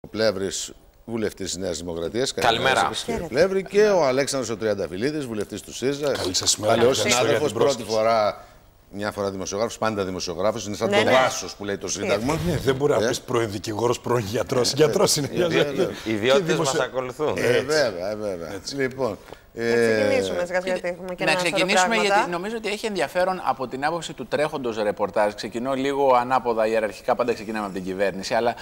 Ο Πλεύρης, βουλευτής της Νέας Δημοκρατίας. Καλημέρα. Κύριε Πλεύρη, και ο Αλέξανδρος ο Τριανταφυλλίδης, βουλευτής του ΣΥΡΙΖΑ. Καλή σας μέρα. Παλαιός συνάδελφος, πρώτη φορά. Μια φορά δημοσιογράφος, πάντα δημοσιογράφος. Είναι σαν το Βάσος που λέει το Σύνταγμα. Δεν μπορεί να πει πρώην δικηγόρος, πρώην γιατρός. Γιατρός είναι. Οι ιδιότητες μας ακολουθούν. Βέβαια. Λοιπόν. Να ξεκινήσουμε, γιατί έχουμε και να ξεκινήσουμε, γιατί νομίζω ότι έχει ενδιαφέρον από την άποψη του τρέχοντος ρεπορτάζ. Ξεκινώ λίγο ανάποδα, ιεραρχικά πάντα ξεκινάμε από την κυβέρνηση, αλλά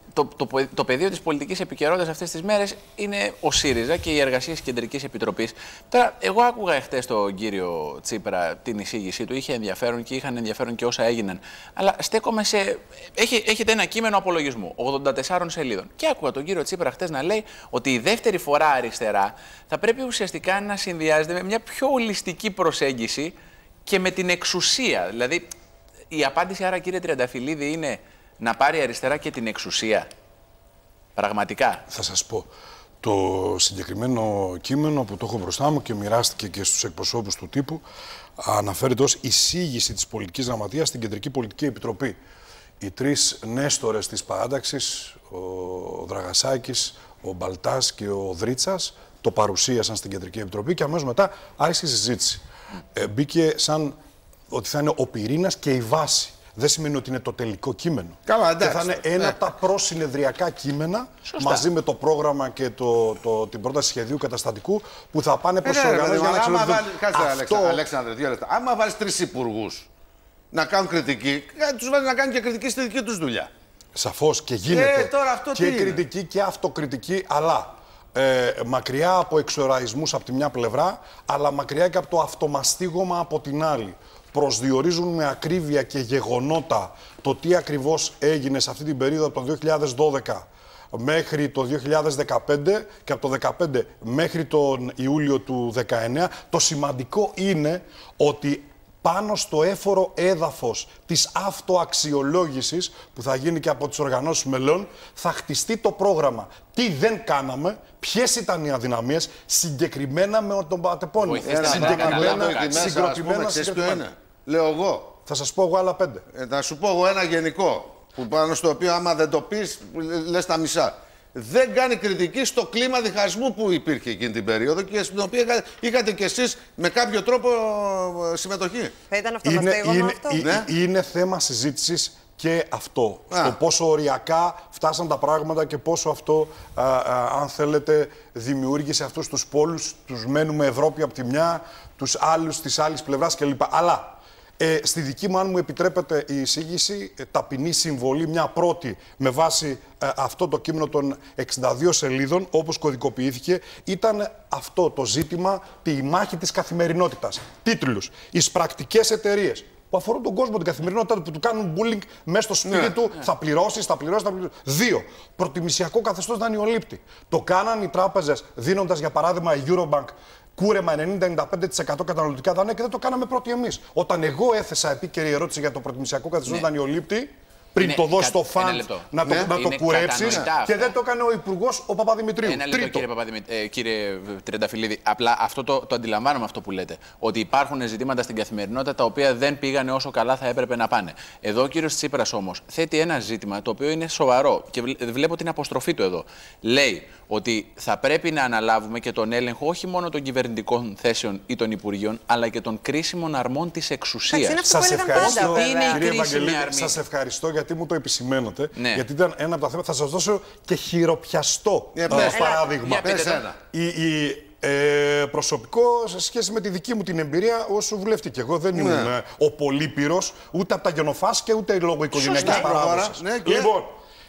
το πεδίο της πολιτικής επικαιρότητας αυτές τις μέρες είναι ο ΣΥΡΙΖΑ και οι εργασίες Κεντρικής Επιτροπής. Τώρα, εγώ άκουγα εχθές τον κύριο Τσίπρα την εισήγησή του, είχε ενδιαφέρον και είχαν ενδιαφέρον και όσα έγιναν. Αλλά στέκομαι σε. Έχετε ένα κείμενο απολογισμού 84 σελίδων. Και άκουγα τον κύριο Τσίπρα χθες να λέει ότι η δεύτερη φορά αριστερά θα πρέπει ουσιαστικά να συνδυάζεται με μια πιο ολιστική προσέγγιση και με την εξουσία. Δηλαδή, η απάντηση άρα, κύριε Τριανταφυλλίδη, είναι να πάρει αριστερά και την εξουσία. Πραγματικά. Θα σας πω. Το συγκεκριμένο κείμενο που το έχω μπροστά μου και μοιράστηκε και στους εκπροσώπους του τύπου αναφέρεται ως εισήγηση της πολιτικής γραμματείας στην Κεντρική Πολιτική Επιτροπή. Οι τρεις νέστορες της παράταξης, ο Δραγασάκης, ο Μπαλτάς και ο Δρίτσας, το παρουσίασαν στην Κεντρική Επιτροπή και αμέσως μετά άρχισε η συζήτηση. Μπήκε σαν ότι θα είναι ο πυρήνας και η βάση. Δεν σημαίνει ότι είναι το τελικό κείμενο. Καλά, εντάξει, και θα είναι ένα από τα προσυνεδριακά κείμενα. Σωστά. Μαζί με το πρόγραμμα και την πρόταση σχεδίου καταστατικού που θα πάνε προς τους οργανώσεις για να αξιολογηθούν. Αυτό... Αλέξανδρε, 2 λεπτά. Άμα βάλεις 3 υπουργούς να κάνουν κριτική, τους βάλεις να κάνουν και κριτική στη δική τους δουλειά. Σαφώς και γίνεται. Τώρα αυτό και τι είναι? κριτική και αυτοκριτική, αλλά μακριά από εξοραϊσμούς από τη μια πλευρά, αλλά μακριά και από το αυτομαστίγωμα από την άλλη. Προσδιορίζουν με ακρίβεια και γεγονότα το τι ακριβώς έγινε σε αυτή την περίοδο από το 2012 μέχρι το 2015 και από το 2015 μέχρι τον Ιούλιο του 2019. Το σημαντικό είναι ότι πάνω στο έφορο έδαφος της αυτοαξιολόγησης που θα γίνει και από τις οργανώσεις μελών θα χτιστεί το πρόγραμμα. Τι δεν κάναμε, ποιες ήταν οι αδυναμίες, συγκεκριμένα με τον Πατεπώνη. Συγκεκριμένα. Λέω εγώ. Θα σας πω εγώ άλλα 5. Θα σου πω εγώ ένα γενικό, που πάνω στο οποίο άμα δεν το πεις, λες τα μισά. Δεν κάνει κριτική στο κλίμα διχασμού που υπήρχε εκείνη την περίοδο και στην οποία είχατε κι εσείς με κάποιο τρόπο συμμετοχή. Θα ήταν αυτομαστίγωμα αυτό. Είναι θέμα συζήτησης και αυτό. Στο πόσο οριακά φτάσαν τα πράγματα και πόσο αυτό, αν θέλετε, δημιούργησε αυτούς τους πόλους, τους μένουμε Ευρώπη από τη μια, τους άλλους της άλλης πλευράς κλπ. Αλλά στη δική μου, αν μου επιτρέπετε η εισήγηση, ταπεινή συμβολή, μια πρώτη με βάση αυτό το κείμενο των 62 σελίδων, όπως κωδικοποιήθηκε, ήταν αυτό το ζήτημα, τη μάχη της καθημερινότητας. Τίτλους: «Εις πρακτικές εταιρείες που αφορούν τον κόσμο, την καθημερινότητα του, που του κάνουν bullying μέσα στο σπίτι του, θα πληρώσεις, θα πληρώσεις. 2. Προτιμησιακό καθεστώς δανειολήπτη. Το κάναν οι τράπεζες δίνοντας, για παράδειγμα, η Eurobank κούρεμα 90-95% καταναλωτικά δάνεια και δεν το κάναμε πρώτοι εμείς. Όταν εγώ έθεσα επίκαιρη ερώτηση για το προτιμησιακό καθεστώς δανειολήπτη, πριν το δώσει στο φαντ να το κουρέψεις, και δεν το έκανε ο Υπουργός ο Παπαδημητρίου. Ένα λεπτό, κύριε Τριανταφυλλίδη. Απλά αυτό το αντιλαμβάνομαι αυτό που λέτε. Ότι υπάρχουν ζητήματα στην καθημερινότητα τα οποία δεν πήγανε όσο καλά θα έπρεπε να πάνε. Εδώ ο κύριος Τσίπρας όμως θέτει ένα ζήτημα το οποίο είναι σοβαρό και βλέπω την αποστροφή του εδώ. Λέει ότι θα πρέπει να αναλάβουμε και τον έλεγχο όχι μόνο των κυβερνητικών θέσεων ή των υπουργείων, αλλά και των κρίσιμων αρμών της εξουσίας. Σας ευχαριστώ γιατί μου το επισημαίνετε. Ναι. Γιατί ήταν ένα από τα θέματα. Θα σας δώσω και χειροπιαστό παράδειγμα. Προσωπικό σε σχέση με τη δική μου την εμπειρία ως βουλευτή. Και εγώ δεν ήμουν ο Πολύπυρος, ούτε από τα γενοφάσκια, ούτε λόγω οικογενειακής παράδοσης. Λοιπόν,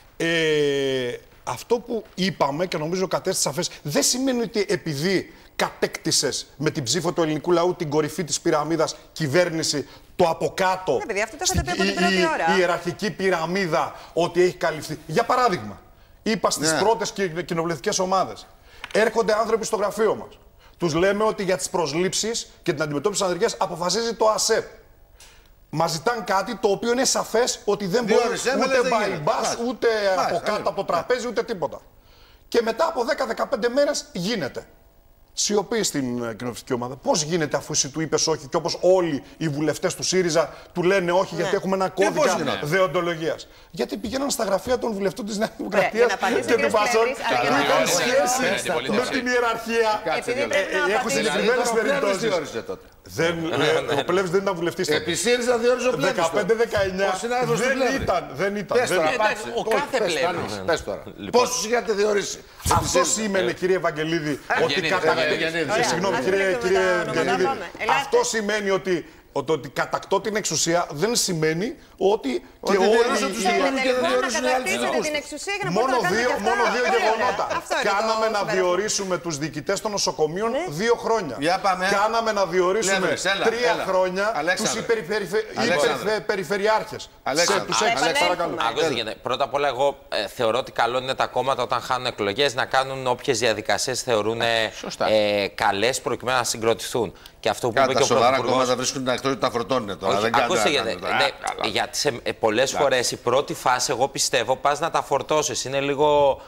αυτό που είπαμε και νομίζω κατέστησε σαφές, δεν σημαίνει ότι επειδή κατέκτησες με την ψήφο του ελληνικού λαού την κορυφή της πυραμίδας κυβέρνηση, το από κάτω, η ιεραρχική πυραμίδα, ότι έχει καλυφθεί. Για παράδειγμα, είπα στις πρώτες κοινοβουλευτικές ομάδες, έρχονται άνθρωποι στο γραφείο μας. Τους λέμε ότι για τις προσλήψεις και την αντιμετώπιση της ανεργίας αποφασίζει το ΑΣΕΠ. Μας ζητάνε κάτι το οποίο είναι σαφές ότι δεν μπορεί ούτε μπαϊμπάς, ούτε από κάτω από το τραπέζι, ούτε τίποτα. Και μετά από 10-15 μέρες γίνεται. Σιωπή στην κοινοβουλευτική ομάδα. Πώς γίνεται αφού εσύ του είπες όχι και όπως όλοι οι βουλευτές του ΣΥΡΙΖΑ του λένε όχι γιατί έχουμε ένα κώδικα δεοντολογίας? Γιατί πηγαίναν στα γραφεία των βουλευτών της Νέας Δημοκρατίας και του ΠΑΣΟΚ και είχαν σχέση με την ιεραρχία. Έχω συγκεκριμένες περιπτώσεις. Ο Πλεύρης δεν ήταν βουλευτής. Επί ΣΥΡΙΖΑ διόριζε ο Πλεύρης. 15-19 δεν ήταν. Ο κάθε Πλεύρης. Πες τώρα. Πόσους είχατε διορίσει? Αυτό σήμαινε, κύριε Ευαγγελίδη, ότι συγγνώμη, κύριε Ευαγγελίδη, αυτό σημαίνει ότι κατακτώ την εξουσία δεν σημαίνει ότι και όλοι την εξουσία για να μόνο δύο γεγονότα. Κάναμε να διορίσουμε τους διοικητές των νοσοκομείων 2 χρόνια. Κάναμε να διορίσουμε 3 χρόνια τους υπερπεριφερειάρχες. Πρώτα απ' όλα, εγώ θεωρώ ότι καλό είναι τα κόμματα όταν χάνουν εκλογές να κάνουν όποιες διαδικασίες θεωρούν καλές προκειμένου να συγκροτηθούν. Και αυτό που είπε και ο σοβαρά κόμματα βρίσκουν την ακτότητα τα φορτώνουν τώρα. Όχι, γιατί σε πολλές φορές η πρώτη φάση, εγώ πιστεύω, πας να τα φορτώσεις. Είναι λίγο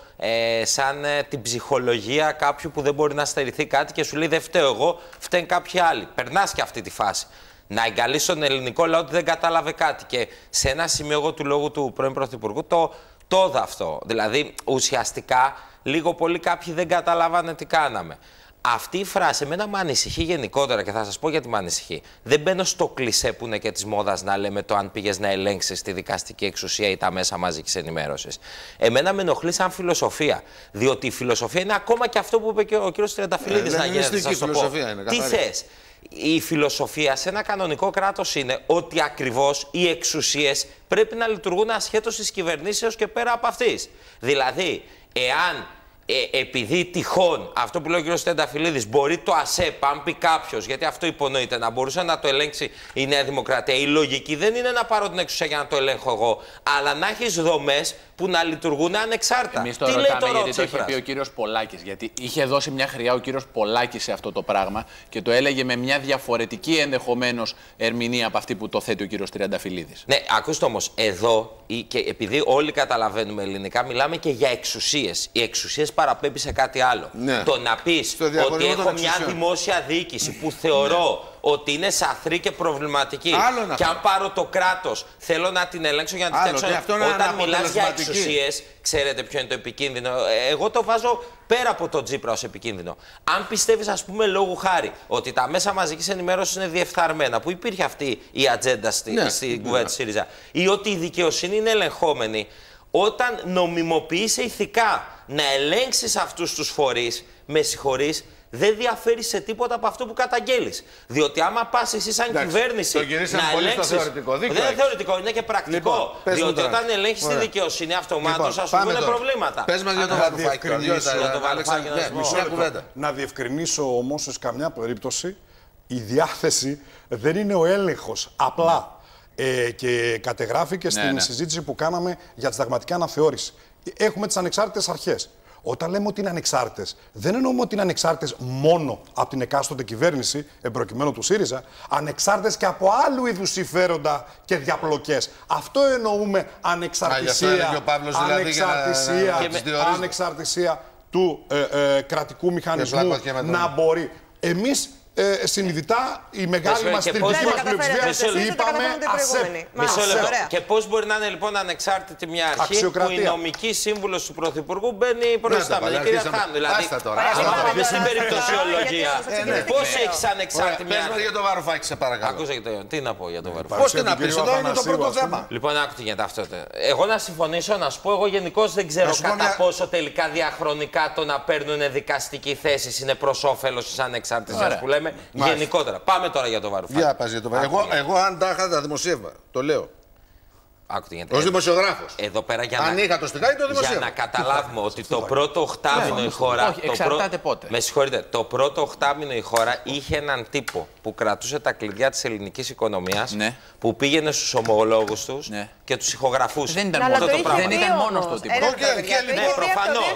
σαν την ψυχολογία κάποιου που δεν μπορεί να στερηθεί κάτι και σου λέει δεν φταίω εγώ, φταίνουν κάποιοι άλλοι. Περνάς και αυτή τη φάση. Να εγκαλείς τον ελληνικό λαό ότι δεν κατάλαβε κάτι. Και σε ένα σημείο εγώ του λόγου του πρώην Πρωθυπουργού το είδα αυτό. Δηλαδή ουσιαστικά λίγο πολύ κάποιοι δεν καταλάβανε τι κάναμε. Αυτή η φράση εμένα με ανησυχεί γενικότερα και θα σας πω γιατί με ανησυχεί. Δεν μπαίνω στο κλισέ που είναι και της μόδας να λέμε το αν πήγες να ελέγξεις τη δικαστική εξουσία ή τα μέσα μαζικής ενημέρωσης. Εμένα με ενοχλεί σαν φιλοσοφία. Διότι η φιλοσοφία είναι ακόμα και αυτό που είπε και ο κύριος Τριανταφυλλίδης να γίνεται. Σας το πω. Τι θες? Η φιλοσοφία σε ένα κανονικό κράτος είναι ότι ακριβώς οι εξουσίες πρέπει να λειτουργούν ασχέτως της κυβερνήσεως και πέρα από αυτής. Δηλαδή, εάν επειδή τυχόν αυτό που λέει ο κ. Τριανταφυλλίδης μπορεί το ΑΣΕΠ, αν πει κάποιος, γιατί αυτό υπονοείται, να μπορούσε να το ελέγξει η Νέα Δημοκρατία. Η λογική δεν είναι να πάρω την εξουσία για να το ελέγχω εγώ, αλλά να έχεις δομές που να λειτουργούν ανεξάρτητα. Εμείς το ρωτάμε γιατί το είχε πει ο κύριος Πολάκης. Γιατί είχε δώσει μια χρειά ο κύριος Πολάκης σε αυτό το πράγμα και το έλεγε με μια διαφορετική ενδεχομένως ερμηνεία από αυτή που το θέτει ο κύριος Τριανταφυλλίδης. Ναι, ακούστε όμως, εδώ, και επειδή όλοι καταλαβαίνουμε ελληνικά, μιλάμε και για εξουσίες. Οι εξουσίες παραπέμπει σε κάτι άλλο. Ναι. Το να πεις ότι έχω μια δημόσια διοίκηση που θεωρώ ότι είναι σαθρή και προβληματική και αν πάρω το κράτος θέλω να την ελέγξω για να την φτιάξω. Όταν μιλάς για εξουσίες, ξέρετε ποιο είναι το επικίνδυνο? Εγώ το βάζω πέρα από το Τσίπρα ως επικίνδυνο. Αν πιστεύεις, ας πούμε, λόγου χάρη, ότι τα μέσα μαζικής ενημέρωσης είναι διεφθαρμένα, που υπήρχε αυτή η ατζέντα στην κουβέντα της ΣΥΡΙΖΑ, ή ότι η δικαιοσύνη είναι ελεγχόμενη, όταν νομιμοποιείς ηθικά να ελέγξεις αυτούς τους φορείς, με συγχωρείς, δεν διαφέρει σε τίποτα από αυτό που καταγγέλεις. Διότι άμα πας εσύ σαν κυβέρνηση να ελέγξεις... Θεωρητικό. Δεν είναι θεωρητικό, είναι και πρακτικό. Λοιπόν, διότι όταν ελέγχεις τη δικαιοσύνη αυτομάτως θα σου βγουν προβλήματα. Πες μας για το Βαρουφάκη. Να διευκρινίσω όμως σε καμιά περίπτωση η διάθεση δεν είναι ο έλεγχος. Απλά. Και κατεγράφει και στην συζήτηση που κάναμε για τη συνταγματική αναθεώρηση. Έχουμε τις ανεξάρτητες αρχές. Όταν λέμε ότι είναι ανεξάρτητες, δεν εννοούμε ότι είναι ανεξάρτητες μόνο από την εκάστοτε κυβέρνηση, εμπροκειμένου του ΣΥΡΙΖΑ, ανεξάρτητες και από άλλου είδους συμφέροντα και διαπλοκές. Αυτό εννοούμε ανεξαρτησία, ανεξαρτησία του κρατικού μηχανισμού να μπορεί. Εμείς συνειδητά η μεγάλη μας τριπτική μας πλειοψηφία είπαμε ΑΣΕΠ. Μισό λεπτό. Και πώς μπορεί να είναι λοιπόν ανεξάρτητη μια αρχή που η νομική σύμβουλος του Πρωθυπουργού μπαίνει μπροστά με την κυρία Θάνου? Δηλαδή, πάμε στην περιπτωσιολογία. Πώς έχεις ανεξάρτητη μια αρχή? Πες μας για το Βαρουφάκη, σε παρακαλώ. Ακούσα και το. Τι να πω για το Βαρουφάκη? Πώς τι να πεις, εδώ είναι το πρώτο θέμα. Λοιπόν, άκουτε για αυτό. Εγώ να συμφωνήσω, να σου πω, εγώ γενικώς δεν ξέρω κατά πόσο τελικά διαχρονικά το να παίρνουν δικαστική θέση είναι προς όφελος της ανεξαρτησίας που λέμε. Γενικότερα. Πάμε τώρα για το Βαρουφάκη. Για πας για το Βαρουφάκη. Εγώ αν τα είχα τα δημοσίευα, το λέω. Ως δημοσιογράφος. Εδώ πέρα αν είχα το στιχάκι, το δημοσίευα. Για να καταλάβουμε ότι το πρώτο οχτάμινο η χώρα. Όχι, εξαρτάται πότε. Με συγχωρείτε. Το πρώτο οχτάμινο η χώρα είχε έναν τύπο που κρατούσε τα κλειδιά της ελληνικής οικονομίας, που πήγαινε στους ομολόγους τους και τους ηχογραφούσε. Δεν ήταν μόνο το πράγμα. Δεν ήταν μόνο το τύπο. Προφανώς.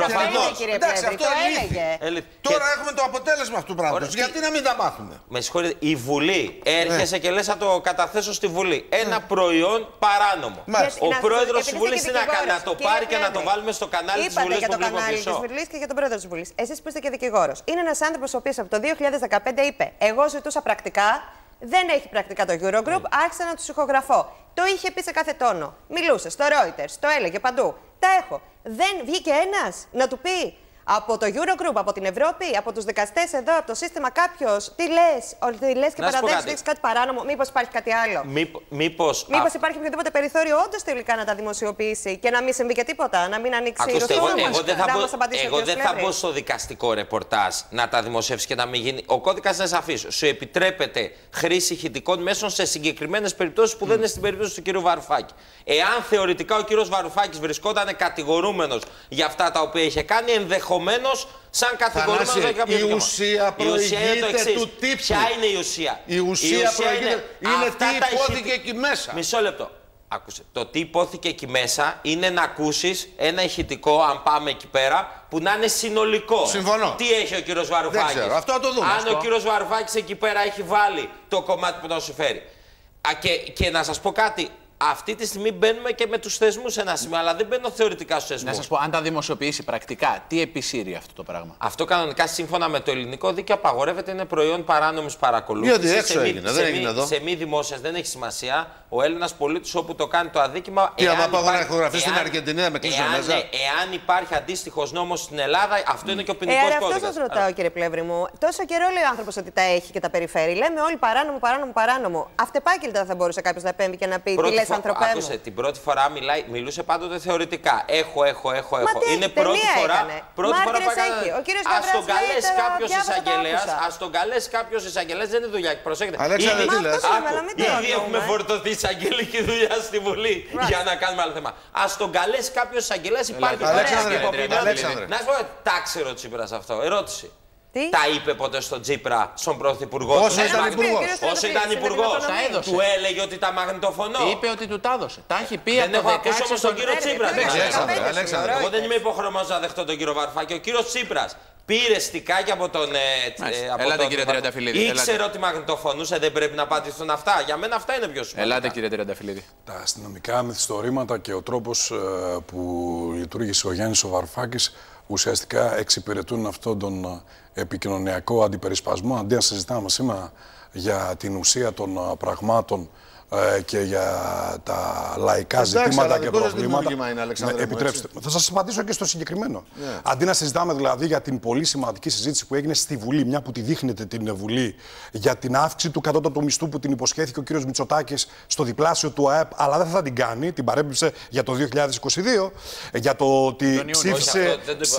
Τώρα έχουμε το αποτέλεσμα αυτού του πράγματος. Γιατί να μην τα μάθουμε? Με συγχωρείτε. Η Βουλή. Έρχεσαι και λες να το καταθέσω στη Βουλή. Ένα προϊόν παρά παράνομο. Ο πρόεδρος της Βουλής τι να κάνει, να το πάρει και να το βάλουμε στο κανάλι της Βουλής που βλέπουμε πίσω. Για το κανάλι της Βουλής και για τον πρόεδρο της Βουλής. Εσείς που είστε και δικηγόρος. Είναι ένας άνθρωπος ο οποίος από το 2015 είπε: εγώ ζητούσα πρακτικά, δεν έχει πρακτικά το Eurogroup, άρχισα να τους ηχογραφώ. Το είχε πει σε κάθε τόνο. Μιλούσε στο Reuters, το έλεγε παντού. Τα έχω. Δεν βγήκε ένας να του πει από το Eurogroup, από την Ευρώπη, από τους δικαστές εδώ, από το σύστημα κάποιος, τι λες και παραδέχεσαι ότι έχεις κάτι παράνομο, μήπως υπάρχει κάτι άλλο. Μήπως υπάρχει οποιοδήποτε περιθώριο όντως τελικά να τα δημοσιοποιήσει και να μην συμβεί και τίποτα, να μην ανοίξει η Ακούστε, ρουθούνα. εγώ δεν θα μπω στο δικαστικό ρεπορτάζ να τα δημοσιεύσει και να μην γίνει. Ο κώδικας είναι σαφής. Σου επιτρέπεται χρήση ηχητικών μέσων σε συγκεκριμένες περιπτώσεις που δεν είναι στην περίπτωση του κ. Βαρουφάκη. Εάν θεωρητικά ο κ. Βαρουφάκης βρισκόταν κατηγορούμενος για αυτά τα οποία είχε κάνει, ενδεχομένως σαν κατηγορούμενος δεν είχε κάποιο δικαίωμα. Η ουσία προηγείται του τύπου. Ποια είναι η ουσία? Η ουσία είναι τι υπόθηκε εκεί μέσα. Μισό λεπτό. Άκουσε. Το τι υπόθηκε εκεί μέσα είναι να ακούσεις ένα ηχητικό, αν πάμε εκεί πέρα, που να είναι συνολικό. Συμφωνώ. Τι έχει ο κύριος Βαρουφάκης? Δεν ξέρω. Αυτό το δούμε. Αν ο κύριος Βαρουφάκης εκεί πέρα έχει βάλει το κομμάτι που να σου φέρει. Και να σας πω κάτι. Αυτή τη στιγμή μπαίνουμε και με τους θεσμούς σε ένα σημείο, αλλά δεν μπαίνω θεωρητικά στους θεσμούς. Να σας πω, αν τα δημοσιοποιήσει πρακτικά, τι επισύρει αυτό το πράγμα? Αυτό κανονικά σύμφωνα με το ελληνικό δίκαιο απαγορεύεται, είναι προϊόν παράνομης παρακολούθησης. Γιατί έξω έγινε, δεν έγινε εδώ. Σε μη δημόσιας δεν έχει σημασία. Ο Έλληνας πολίτης όπου το κάνει το αδίκημα. Τι άμα πάω να ηχογραφεί στην Αργεντινή να με κλείσουν μέσα? Εάν υπάρχει αντίστοιχος νόμος στην Ελλάδα, αυτό είναι και ο ποινικός κώδικας. Αυτό σας ρωτάω, κύριε Πλεύρη μου. Τόσο καιρό λέει ο άνθρωπος ότι τα έχει και τα περιφέρει. Λέμε όλοι παράνομο. Αυτεπάγγελτα θα μπορούσε κάποιος να επέμβει και να πει: τι λες, ανθρωπέ μου? Την πρώτη φορά μιλούσε πάντοτε θεωρητικά. Έχω. Είναι πρώτη φορά που έκανε. Ας τον καλέσει κάποιος εισαγγελέας. Ας τον καλέσει κάποιος εισαγγελέας, δεν είναι δουλειά. Προσέξτε. Αλέξανδρε, τι λες? Ήδη έχουμε φορτωθεί εισαγγελική δουλειά στη Βουλή για να κάνουμε άλλο θέμα. Ας τον καλέσει κάποιος εισαγγελέας. Υπάρχει Αλέξανδρε, να σου πω, τα ξέρω ο Τσίπρας αυτό. Ερώτηση. Τι? Τα είπε ποτέ στον Τσίπρα, στον Πρωθυπουργό? Όσο ήταν υπουργός. Όσο ήταν υπουργός, τα έδωσε. του έλεγε ότι τα μαγνητοφωνώ? Είπε ότι του τα έδωσε. Τα έχει πει Δεν από έχω ακούσει 16 όμως τον κύριο Τσίπρα. Αλέξανδρε. Εγώ δεν είμαι υποχρεωμένος να δεχτώ τον κύριο Βαρουφάκη. Ο κύριος Τσίπρας πήρε στικάκι από τον. Ελάτε, κύριε Τριανταφυλλίδη. Ήξερε ότι μαγνητοφωνούσε, δεν πρέπει να πατηθούν αυτά. Για μένα αυτά είναι πιο σημαντικά. Ελάτε, κύριε Τριανταφυλλίδη. Τα αστυνομικά μυθιστορήματα και ο τρόπος που λειτουργήσε ο Γιάννης ο Βαρουφάκης ουσιαστικά εξυπηρετούν αυτόν τον επικοινωνιακό αντιπερισπασμό. Αντί να συζητάμε σήμερα για την ουσία των πραγμάτων και για τα λαϊκά ζητήματα και προβλήματα. Επιτρέψτε. Θα σας απαντήσω και στο συγκεκριμένο. Αντί να συζητάμε δηλαδή για την πολύ σημαντική συζήτηση που έγινε στη Βουλή, μια που τη δείχνετε την Βουλή, για την αύξηση του κατώτατου μισθού που την υποσχέθηκε ο κ. Μητσοτάκης στο διπλάσιο του ΑΕΠ, αλλά δεν θα την κάνει, την παρέπιψε για το 2022, για το ότι ψήφισε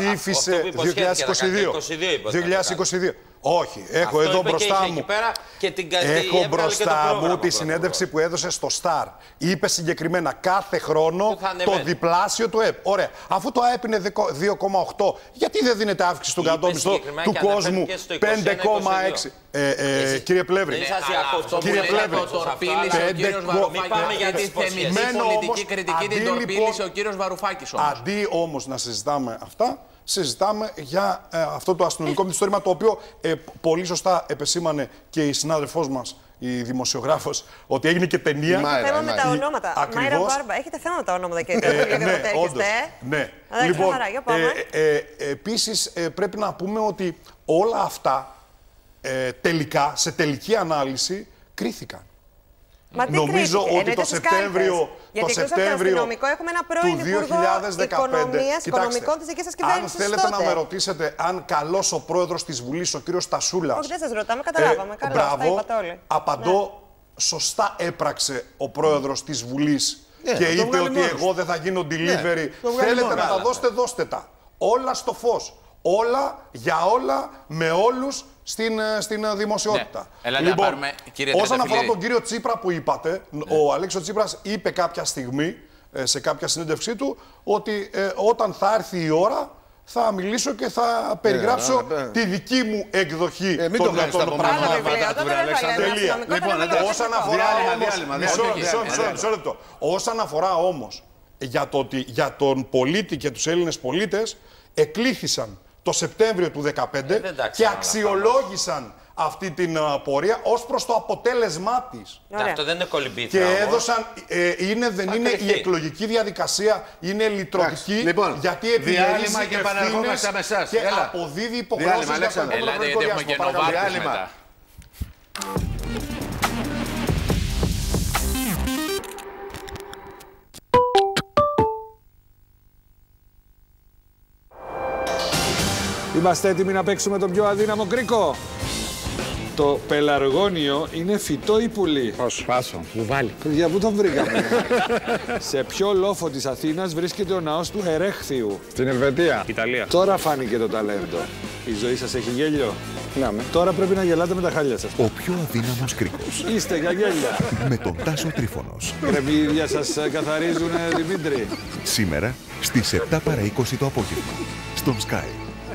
2022. Όχι, έχω εδώ μπροστά μου. Έχω μπροστά μου τη συνέντευξη που έδωσε στο Star. Είπε συγκεκριμένα κάθε χρόνο το διπλάσιο του ΑΕΠ. Ωραία. Αφού το ΑΕΠ είναι 2,8, γιατί δεν δίνεται αύξηση στον κατώτατο του κόσμου 5,6? Κύριε Πλεύρη. Κύριε Πλεύρη. Μην πάμε για τη θεμητή πολιτική κριτική, την τορπίλησε ο κύριος Βαρουφάκης όμως. Αντί όμως να συζητάμε αυτά, συζητάμε για αυτό το αστυνομικό μυθιστόρημα, το οποίο πολύ σωστά επεσήμανε και η συνάδελφός μας, η δημοσιογράφος, ότι έγινε και ταινία. Έχετε θέμα με τα ονόματα. Μάιρα Μπάρμπα, έχετε θέμα με τα ονόματα και ναι, όντως. Ναι. Λοιπόν, επίσης πρέπει να πούμε ότι όλα αυτά τελικά, σε τελική ανάλυση, κρίθηκαν. Μα νομίζω ότι το Σεπτέμβριο έχουμε ένα πρώην Υπουργό Οικονομίας, Οικονομικών της δικής σας κυβέρνησης. Αν θέλετε να με ρωτήσετε αν καλός ο πρόεδρος της Βουλής, ο κύριος Στασούλας. Όχι, δεν σας ρωτάμε, καταλάβαμε. Μπράβο, απαντώ, σωστά έπραξε ο πρόεδρος της Βουλής και είπε ότι εγώ δεν θα γίνω delivery. Θέλετε να τα δώσετε, δώστε τα. Όλα στο φως. Όλα για όλα, με όλους στην δημοσιότητα. Ναι. Λοιπόν, πάρουμε, όσον αφορά τον κύριο Τσίπρα που είπατε, ο Αλέξης Τσίπρας είπε κάποια στιγμή, σε κάποια συνέντευξή του, ότι όταν θα έρθει η ώρα θα μιλήσω και θα περιγράψω τη δική μου εκδοχή των πραγμάτων. Όσον αφορά όμως για τον πολίτη και τους Έλληνες πολίτες, εκλήθησαν το Σεπτέμβριο του 2015 και αξιολόγησαν αυτή την πορεία ως προς το αποτέλεσμά της. Αυτό δεν είναι κολυμπήθρα. Και έδωσαν, δεν είναι η εκλογική διαδικασία, είναι λυτρωτική, λοιπόν, γιατί επιλέγει και επαναρχόμαστε με εσάς. και αποδίδει υποχρεώσεις για τον επόμενο χρονικό διάστημα. Είμαστε έτοιμοι να παίξουμε τον πιο αδύναμο κρίκο. Το πελαργόνιο είναι φυτό ή πουλί? Πάσο, βουβάλι. Για πού τον βρήκαμε? Σε ποιο λόφο της Αθήνας βρίσκεται ο ναός του Ερέχθιου? Στην Ελβετία. Ιταλία. Τώρα φάνηκε το ταλέντο. Η ζωή σας έχει γέλιο? Ναι. Τώρα πρέπει να γελάτε με τα χάλια σας. Ο πιο αδύναμος κρίκος. Είστε για γέλια. Με τον Τάσο Τρίφωνος. Κρεμμύδια σας καθαρίζουνε, Δημήτρη? Σήμερα στις 7 παρά 20 το απόγευμα. Στον Sky.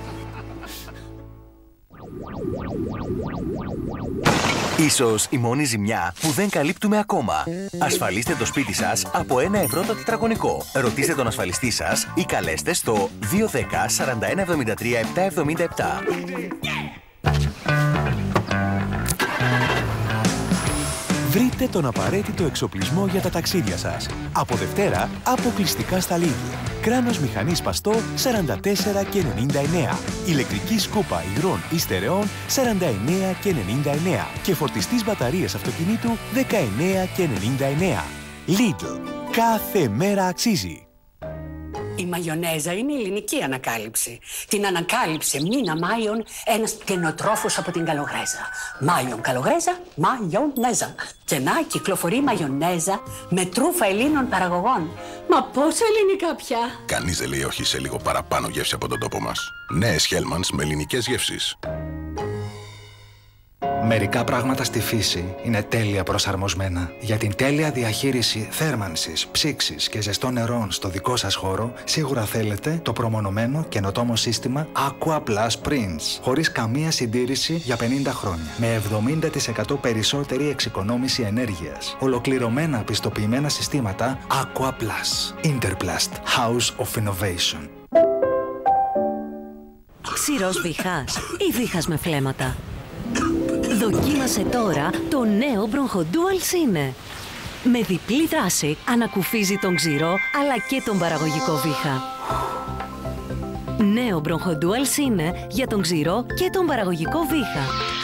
Ίσως η μόνη ζημιά που δεν καλύπτουμε ακόμα. Ασφαλίστε το σπίτι σας από 1 ευρώ το τετραγωνικό. Ρωτήστε τον ασφαλιστή σας ή καλέστε στο 210 41 73 777. Βρείτε τον απαραίτητο εξοπλισμό για τα ταξίδια σας. Από Δευτέρα, αποκλειστικά στα Lidl. Κράνος μηχανής παστό 44,99. Ηλεκτρική σκούπα υγρών ή στερεών 49,99. Και φορτιστής μπαταρίας αυτοκινήτου 19,99. Lidl. Κάθε μέρα αξίζει. Η μαγιονέζα είναι ελληνική ανακάλυψη. Την ανακάλυψε Μίνα Μάιον, ένας κτηνοτρόφος από την Καλογρέζα. Μάιον Καλογρέζα, μαγιονέζα. Και να κυκλοφορεί μαγιονέζα με τρούφα Ελλήνων παραγωγών. Μα πόσο ελληνικά πια! Κανείς δεν λέει όχι σε λίγο παραπάνω γεύση από τον τόπο μας. Νέες Hellmann's με ελληνικές γεύσεις. Μερικά πράγματα στη φύση είναι τέλεια προσαρμοσμένα. Για την τέλεια διαχείριση θέρμανσης, ψήξης και ζεστών νερών στο δικό σας χώρο, σίγουρα θέλετε το προμονωμένο καινοτόμο σύστημα Aqua Plus Prince, χωρίς καμία συντήρηση για 50 χρόνια. Με 70% περισσότερη εξοικονόμηση ενέργειας. Ολοκληρωμένα πιστοποιημένα συστήματα Aqua Plus. Interplast House of Innovation. Ξηρός βήχας ή βήχας με φλέμματα? Δοκίμασε τώρα το νέο Bronchodual Sine. Με διπλή δράση ανακουφίζει τον ξηρό αλλά και τον παραγωγικό βήχα. Νέο Bronchodual Sine για τον ξηρό και τον παραγωγικό βήχα.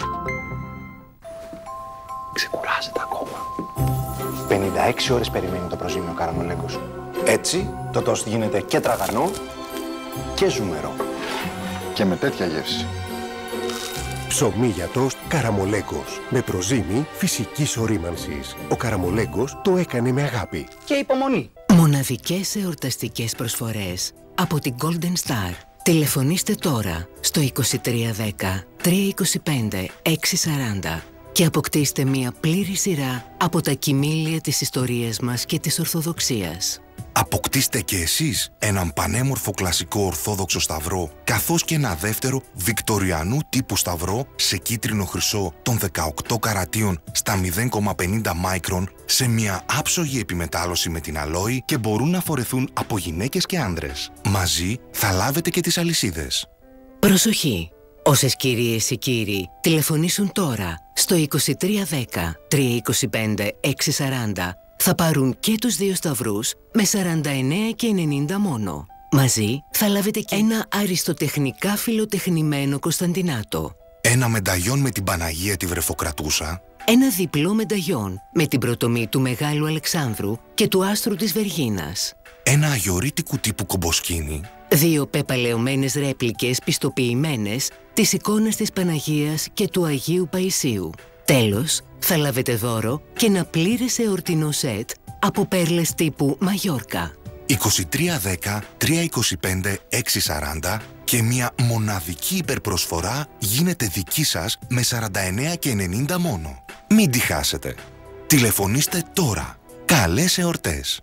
Ξεκουράζεται ακόμα. 56 ώρες περιμένει το προζύμιο καραμολέγκος. Έτσι το τόστ γίνεται και τραγανό και ζουμερό. Και με τέτοια γεύση. Ψωμί για τόστ Καραμολέγκος. Με προζύμι φυσικής ορίμανσης. Ο Καραμολέγκος το έκανε με αγάπη. Και υπομονή. Μοναδικές εορταστικές προσφορές από την Golden Star. Τηλεφωνήστε τώρα στο 2310 325 640 και αποκτήστε μια πλήρη σειρά από τα κοιμήλια της ιστορίας μας και της Ορθοδοξίας. Αποκτήστε και εσείς έναν πανέμορφο κλασικό ορθόδοξο σταυρό, καθώς και ένα δεύτερο βικτοριανού τύπου σταυρό σε κίτρινο χρυσό των 18 καρατίων στα 0,50 μάικρον σε μια άψογη επιμετάλλωση με την αλόη και μπορούν να φορεθούν από γυναίκες και άνδρες. Μαζί θα λάβετε και τις αλυσίδες. Προσοχή! Όσες κυρίες ή κύριοι τηλεφωνήσουν τώρα στο 2310 325 640 θα πάρουν και τους δύο σταυρούς με 49,90 μόνο. Μαζί θα λάβετε και ένα αριστοτεχνικά φιλοτεχνημένο Κωνσταντινάτο. Ένα μενταγιόν με την Παναγία τη Βρεφοκρατούσα. Ένα διπλό μενταγιόν με την πρωτομή του Μεγάλου Αλεξάνδρου και του άστρου της Βεργίνας. Ένα αγιορείτικου τύπου κομποσκίνη. Δύο πεπαλαιωμένες ρέπλικες πιστοποιημένες της εικόνας της Παναγίας και του Αγίου Παϊσίου. Τέλος, θα λάβετε δώρο και ένα πλήρες εορτινό σετ από πέρλες τύπου Μαγιόρκα. 2310 325 640 και μια μοναδική υπερπροσφορά γίνεται δική σας με 49,90 μόνο. Μην τη χάσετε. Τηλεφωνήστε τώρα. Καλές εορτές.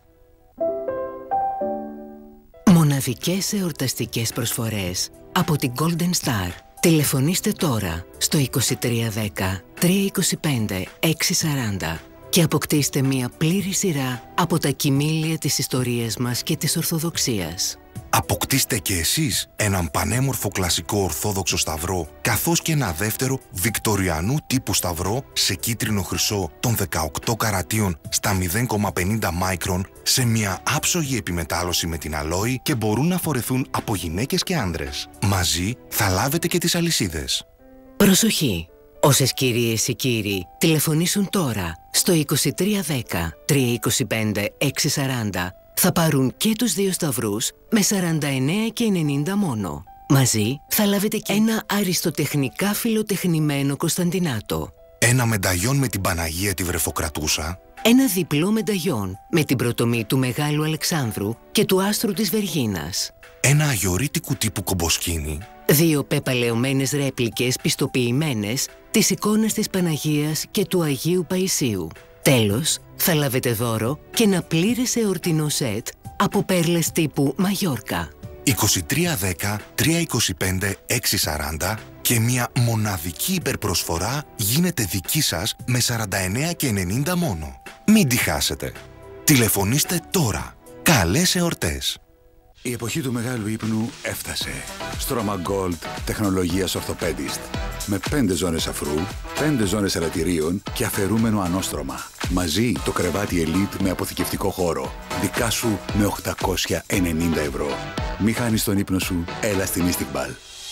Μοναδικές εορταστικές προσφορές από την Golden Star. Τηλεφωνήστε τώρα στο 2310 325 640 και αποκτήστε μια πλήρη σειρά από τα κοιμήλια της ιστορίας μας και της Ορθοδοξίας. Αποκτήστε και εσείς έναν πανέμορφο κλασικό ορθόδοξο σταυρό, καθώς και ένα δεύτερο βικτοριανού τύπου σταυρό σε κίτρινο χρυσό των 18 καρατίων στα 0,50 μάικρον σε μια άψογη επιμετάλλωση με την αλόη και μπορούν να φορεθούν από γυναίκες και άνδρες. Μαζί θα λάβετε και τις αλυσίδες. Προσοχή! Όσες κυρίες ή κύριοι τηλεφωνήσουν τώρα στο 2310 325 640 θα πάρουν και τους 2 σταυρούς με 49 και 90 μόνο. Μαζί θα λάβετε και ένα αριστοτεχνικά φιλοτεχνημένο Κωνσταντινάτο. Ένα μενταγιόν με την Παναγία τη Βρεφοκρατούσα. Ένα διπλό μενταγιόν με την πρωτομή του Μεγάλου Αλεξάνδρου και του άστρου της Βεργίνας. Ένα αγιορείτικου τύπου κομποσκίνη. 2 πεπαλαιωμένες ρέπλικες πιστοποιημένες της εικόνας της Παναγίας και του Αγίου Παϊσίου. Τέλος, θα λάβετε δώρο και ένα πλήρες εορτινό σετ από πέρλες τύπου Μαγιόρκα. 2310 325 640 και μια μοναδική υπερπροσφορά γίνεται δική σας με 49 και 90 μόνο. Μην τη χάσετε. Τηλεφωνήστε τώρα. Καλές εορτές. Η εποχή του μεγάλου ύπνου έφτασε. Stroma Gold τεχνολογίας Orthopedist. Με 5 ζώνες αφρού, 5 ζώνες ελαττηρίων και αφαιρούμενο ανώστρωμα. Μαζί το κρεβάτι Elite με αποθηκευτικό χώρο. Δικά σου με 890 ευρώ. Μη χάνεις τον ύπνο σου, έλα στην Istiqbal.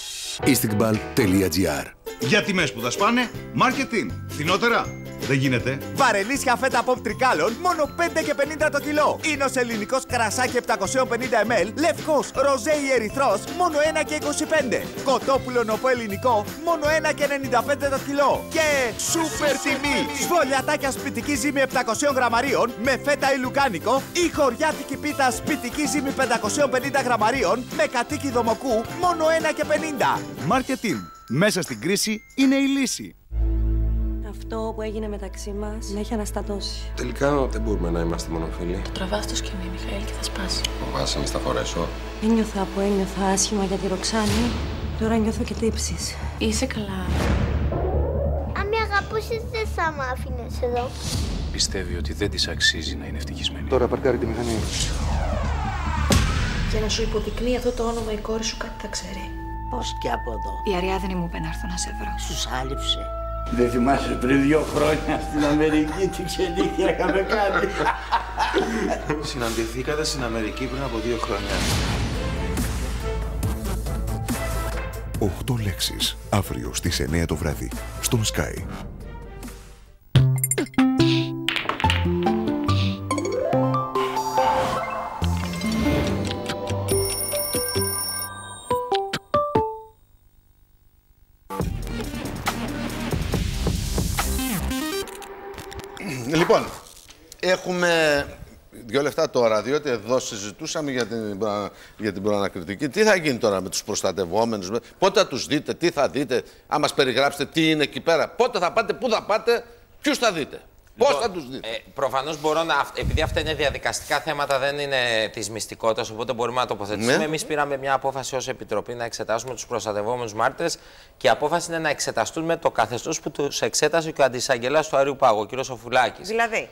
Istiqbal.gr. Για τιμές που θα σπάνε, marketing. Φθηνότερα. Δεν γίνεται. Βαρελίσια φέτα pop τρικάλων, μόνο 5 και 50 το κιλό. Ίνος ελληνικός κρασάκι 750 ml, λευκός, ροζέ ή ερυθρός, μόνο 1 και 25. Κοτόπουλο νοπό ελληνικό, μόνο 1 και 95 το κιλό. Και σούπερ τιμή! Σβολιατάκια σπιτική ζύμη 700 γραμμαρίων με φέτα ή λουκάνικο ή χωριάτικη πίτα σπιτική ζύμη 550 γραμμαρίων με κατοίκι δομοκού, μόνο 1 και 50. Marketing. Μέσα στην κρίση είναι η λύση. Αυτό που έγινε μεταξύ μας με έχει αναστατώσει. Τελικά δεν μπορούμε να είμαστε μόνο φίλοι. Το τραβάς στο σκηνή, Μιχαήλ, και θα σπάσει. Φοβάσαι να στα φορέσω. Ένιωθα άσχημα για τη Ροξάνη. Τώρα νιώθω και τύψεις. Είσαι καλά. Αν με αγαπούσες, δεν θα μ' άφηνες εδώ. Πιστεύει ότι δεν της αξίζει να είναι ευτυχισμένη. Τώρα παρκάρει τη μηχανή. Για να σου υποδεικνύει αυτό το όνομα η κόρη σου κάτι θα ξέρει. Πώς και από εδώ. Η Αριάδνη μου είπε να έρθω να σε βρω. Σου σάλιψε. Δεν θυμάσαι πριν 2 χρόνια στην Αμερική τι ξενύχια είχαμε κάνει. Συναντηθήκατε στην Αμερική πριν από 2 χρόνια. 8 λέξεις. Αύριο στις 9 το βράδυ. Στον Sky. Λοιπόν, έχουμε 2 λεπτά τώρα, διότι εδώ συζητούσαμε για την προανακριτική. Τι θα γίνει τώρα με τους προστατευόμενους, πότε θα τους δείτε, τι θα δείτε, αν μας περιγράψετε τι είναι εκεί πέρα, πότε θα πάτε, πού θα πάτε, ποιους θα δείτε. Πώς θα τους δείτε. Προφανώς μπορώ να. Επειδή αυτά είναι διαδικαστικά θέματα, δεν είναι της μυστικότητας, οπότε μπορούμε να τοποθετήσουμε. Ναι. Εμείς πήραμε μια απόφαση ως Επιτροπή να εξετάσουμε τους προστατευόμενους μάρτυρες και η απόφαση είναι να εξεταστούν με το καθεστώς που τους εξέτασε και ο αντισαγγελέας του Αριού Πάγου, ο κ. Σοφουλάκης. Δηλαδή.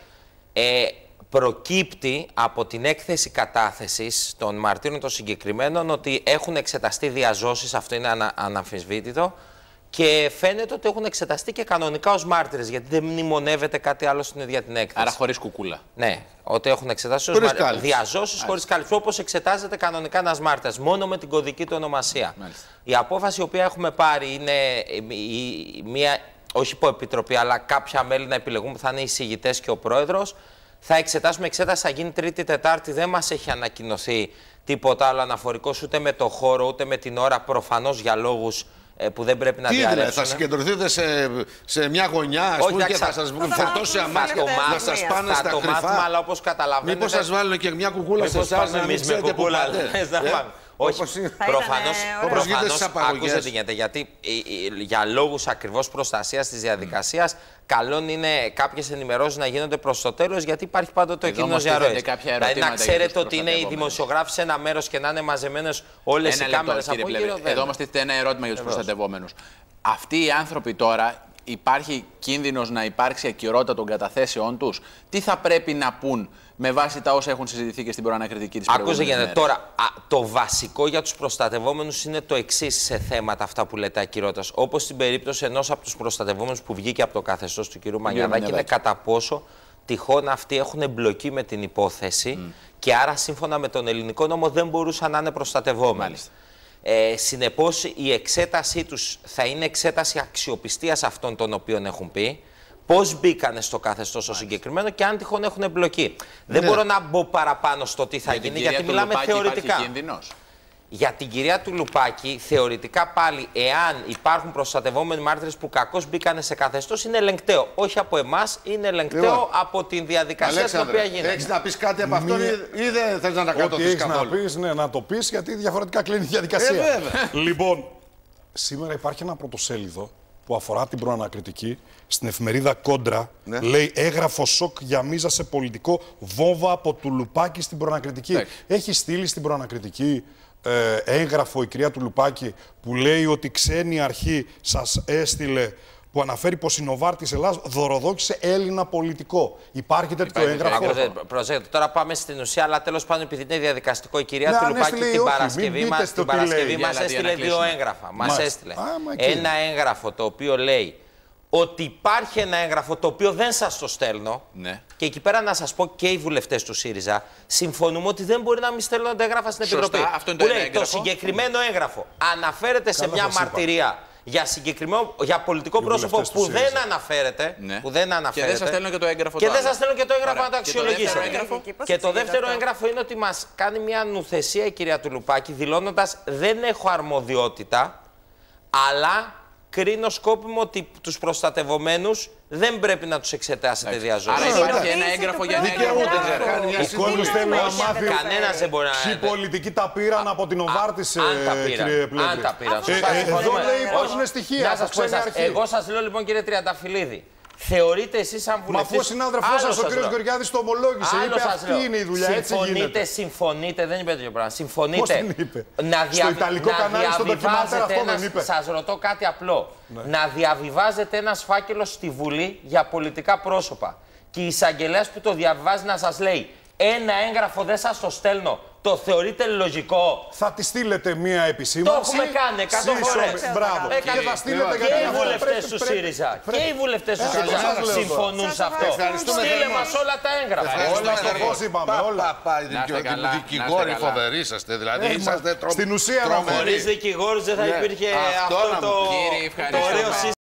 Προκύπτει από την έκθεση κατάθεσης των μαρτύρων των συγκεκριμένων ότι έχουν εξεταστεί διαζώσεις, αυτό είναι αναμφισβήτητο. Και φαίνεται ότι έχουν εξεταστεί και κανονικά ως μάρτυρες, γιατί δεν μνημονεύεται κάτι άλλο στην ίδια την έκθεση. Άρα χωρίς κουκούλα. Ναι, ότι έχουν εξετάσει ως διαζώσεις χωρίς κάλυψη, όπως εξετάζεται κανονικά ένας μάρτυρας, μόνο με την κωδική του ονομασία. Μάλιστα. Η απόφαση η οποία έχουμε πάρει είναι μια, όχι υποεπιτροπή, αλλά κάποια μέλη να επιλεγούν που θα είναι οι εισηγητές και ο πρόεδρος. Θα εξετάσουμε, εξέταση θα γίνει Τρίτη, Τετάρτη, δεν μας έχει ανακοινωθεί τίποτα άλλο αναφορικός ούτε με το χώρο ούτε με την ώρα, προφανώς για λόγους που δεν πρέπει να διαρρεύσουν. Θα συγκεντρωθείτε σε μια γωνιά, ας πούμε, και θα σας φορτώσει αμάξια, να σας πάνε στα κρυφά. Θα το μάθουμε, αλλά όπως καταλαβαίνετε. Μήπως σας βάλουν και μια κουκούλα σε εσάς, να μην ξέρετε που πάτε. Όχι, προφανώς άκουσε τι γίνεται, γιατί για λόγους ακριβώς προστασίας της διαδικασίας, καλό είναι κάποιες ενημερώσεις να γίνονται προς το τέλος, γιατί υπάρχει πάντοτε ο κίνδυνος διαρροής. Δηλαδή να ξέρετε ότι είναι οι δημοσιογράφοι σε ένα μέρος και να είναι μαζεμένες όλες οι κάμερες από γύρω. Εδώ μας τίθεται ένα ερώτημα για τους προστατευόμενους. Αυτοί οι άνθρωποι τώρα, υπάρχει κίνδυνος να υπάρξει ακυρότητα των καταθέσεών τους. Τι θα πρέπει να πούν με βάση τα όσα έχουν συζητηθεί και στην προανακριτική της προηγούμενης Άκουσε μέρες. τώρα, το βασικό για τους προστατευόμενους είναι το εξής σε θέματα αυτά που λέτε ακυρότητας. Όπως στην περίπτωση ενός από τους προστατευόμενους που βγήκε από το καθεστώς του κ. Μανιαδάκη, είναι κατά πόσο τυχόν αυτοί έχουν εμπλοκή με την υπόθεση και άρα σύμφωνα με τον ελληνικό νόμο δεν μπορούσαν να είναι προστατευόμενοι. Συνεπώς η εξέτασή τους θα είναι εξέταση αξιοπιστίας αυτών των οποίων έχουν πει, πώς μπήκανε στο καθεστώς το συγκεκριμένο και αν τυχόν έχουν εμπλοκή. Δεν μπορώ να μπω παραπάνω στο τι θα γίνει, γιατί μιλάμε θεωρητικά. Για την κυρία του Λουπάκη, θεωρητικά πάλι, εάν υπάρχουν προστατευόμενοι μάρτυρες που κακώς μπήκανε σε καθεστώς, είναι ελεγκταίο. Όχι από εμάς, είναι ελεγκταίο από την διαδικασία στην οποία γίνεται. Έχεις να πεις κάτι από αυτόν ή δεν θες να τα κατοπίσεις καθόλου? Να πεις, ναι, να το πεις, γιατί διαφορετικά κλείνει η διαδικασία. Λοιπόν, σήμερα υπάρχει ένα πρωτοσέλιδο που αφορά την προανακριτική στην εφημερίδα Κόντρα. Λέει έγγραφο σοκ για μίζα σε πολιτικό, βόμβα από του Λουπάκη στην προανακριτική. Έχει στείλει στην προανακριτική έγγραφο η κυρία του Λουπάκη που λέει ότι ξένη αρχή σας έστειλε, που αναφέρει πως η Νοβάρ της Ελλάδας δωροδόκησε Έλληνα πολιτικό. Υπάρχει τέτοιο έγγραφο? Προσέξτε, τώρα πάμε στην ουσία, αλλά τέλος πάντων επειδή είναι διαδικαστικό, η κυρία του Λουπάκη την Παρασκευή μας έστειλε δύο έγγραφα. Μας έστειλε ένα έγγραφο το οποίο λέει ότι υπάρχει ένα έγγραφο το οποίο δεν σας το στέλνω. Και εκεί πέρα να σας πω και οι βουλευτές του ΣΥΡΙΖΑ συμφωνούμε ότι δεν μπορεί να μην στέλνονται έγγραφα στην Επιτροπή. Αυτό είναι το συγκεκριμένο έγγραφο αναφέρεται σε μια μαρτυρία για πολιτικό πρόσωπο που δεν αναφέρεται. Και δεν σας στέλνω και το έγγραφο. Και δεν σας στέλνω και το έγγραφο να το αξιολογήσω. Και το δεύτερο έγγραφο είναι ότι μας κάνει μια νουθεσία η κυρία του Λουπάκη, δηλώνοντας δεν έχω αρμοδιότητα, αλλά κρίνω σκόπιμο ότι τους προστατευομένους δεν πρέπει να τους εξετάσετε διαζώσεις. Άρα υπάρχει ένα έγγραφο για ένα έγγραφο. Ο κόσμος θέλει να μάθει κανένας δεν μπορεί να... ποιοι πολιτικοί τα πήραν από την Οβάρτης, κύριε Πλεύρη. Αν τα πήραν. Εδώ λέει υπάρχουν στοιχεία. Εγώ σας λέω λοιπόν, κύριε Τριανταφυλλίδη, θεωρείτε εσείς σαν βουλευτής... Μα αφού ο συνάδελφός σας, ο κ. Γεωργιάδης, το ομολόγησε, είπε αυτή είναι η δουλειά, έτσι γίνεται. Συμφωνείτε, δεν είπε τέτοιο πράγμα. Συμφωνείτε. Πώς δεν είπε? Στο Ιταλικό κανάλι, στο ντοκιμαντέρ αυτό δεν είπε? Σας ρωτώ κάτι απλό. Να διαβιβάζετε ένας φάκελος στη Βουλή για πολιτικά πρόσωπα και η εισαγγελέας που το διαβιβάζει να σας λέει ένα έγγραφο δεν σας το στέλνω. Το θεωρείτε λογικό? Θα τη στείλετε μία επισήμανση. Το έχουμε κάνει 100 φορές. Μπράβο. Και θα στείλετε και οι βουλευτές του ΣΥΡΙΖΑ. Και οι βουλευτές του ΣΥΡΙΖΑ συμφωνούν σε αυτό. Στείλε μας όλα τα έγγραφα. Όλα στο φως είπαμε. Όλα. Δικηγόροι φοβεροί είσαστε. Δηλαδή είσαστε στην ουσία χωρίς δικηγόρους δεν θα υπήρχε αυτό το ωραίο σύστημα.